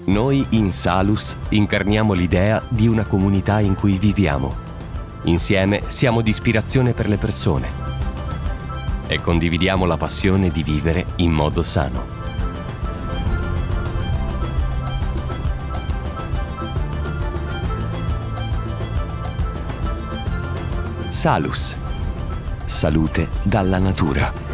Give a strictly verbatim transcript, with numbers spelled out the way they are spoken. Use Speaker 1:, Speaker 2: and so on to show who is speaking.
Speaker 1: Noi in Salus incarniamo l'idea di una comunità in cui viviamo. Insieme siamo di ispirazione per le persone e condividiamo la passione di vivere in modo sano. Salus. Salute dalla natura.